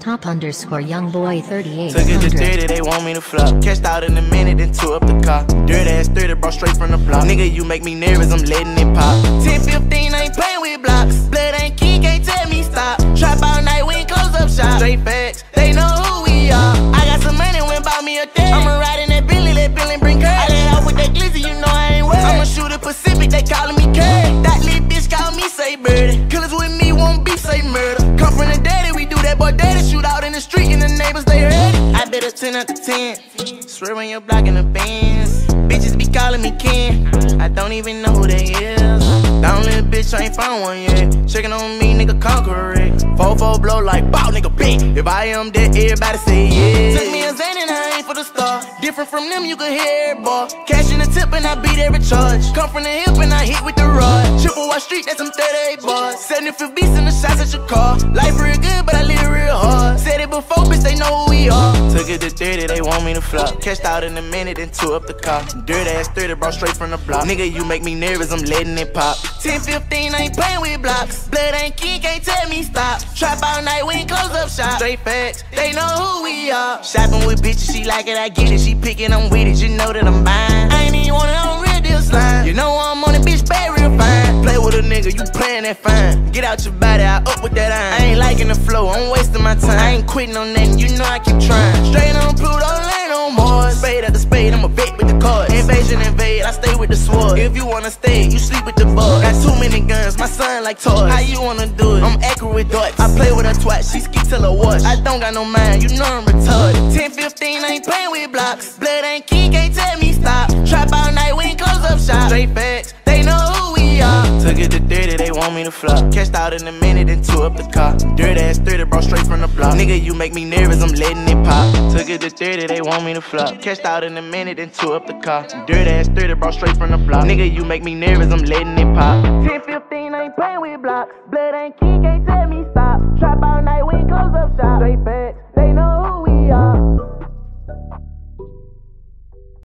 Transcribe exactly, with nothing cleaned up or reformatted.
top underscore young boy thirty-eight Took it to hundred. thirty, they want me to flop. Cashed out in a minute, then tore up the car. Dirt ass thirty, brought straight from the block. Nigga, you make me nervous, I'm letting it pop. ten fifteen, I ain't playing with blocks. Blood ain't key, can't tell me stop. Trap all night, we ain't close up shop. Straight facts, they know who we are. I got some money, went buy me a day. I'ma ride in that Bentley, let Bentley bring cash. I let out with that glizzy, you know I ain't wet. I'ma shoot a Pacific, they calling me K. That little bitch call me say birdie. Killers with me won't be say murder. Come from the daddy, we do that boy daddy. Shoot out in the street and the neighbors they ready. I bet a ten out of ten. Swear when you're blocking the bands. Bitches be calling me Ken. I don't even know who they is. Down little bitch, I ain't found one yet. Checking on me, nigga, conquer it. four four blow like bow, nigga, big. If I am dead, everybody say yeah. Took me a Zan and I ain't for the star. Different from them, you can hear it, boy. Cash in the tip and I beat every charge. Come from the hip and I hit with the rod. Triple Y Street, that's some thirty-eight bars. seventy-fifth beats in the shots at your car. Life real good, but I live real hard. Said it before, bitch, they know who we are. Took it to thirty, they want me to flop. Cashed out in a minute, then tore up the car. Dirt ass thirty, brought straight from the block. Nigga, you make me nervous, I'm letting it pop. ten fifteen, I ain't playing with blocks. Blood ain't key, can't tell me stop. Trap all night, we ain't close up shop. Straight facts, they know who we are. Shopping with bitches, she like it, I get it. She picking, I'm with it, you know that I'm buying. I ain't even want it on real deal slime. You know I'm on it, bitch, bad real fine. Play with a nigga, you playing that fine. Get out your body, I up with that iron. I ain't liking the flow, I'm wasting my time. I ain't quitting on nothing, you know I keep trying. Straight on Pluto, ain't on Mars. Spade after spade, I'm a vet with the cards. Invasion invade, I stay with the sword. If you wanna stay, you sleep with the bug. Got too many guns, my son like toys. How you wanna do it? I'm accurate with darts. I play with a twat, she ski till her wash. I don't got no mind, you know I'm retarded. ten fifteen, I ain't playing with blocks. Blood ain't key, can't tell me stop. Trap all night, we ain't close up shop. Straight facts, they know who we are. Took it to thirty, they want me to flop. Cashed out in a minute, then tore up the car. Dirt ass thirty, brought straight from the block. Nigga, you make me nervous, I'm letting it pop. Took it to thirty, they want me to flop. Cashed out in a minute, then tore up the car. Dirt ass thirty, brought straight from the block. Nigga, you make me nervous, I'm letting it pop. ten fifteen, I ain't playing with blocks. Blood ain't key, can't tell me stop. Trap all night, we ain't close up shop. Straight facts, they know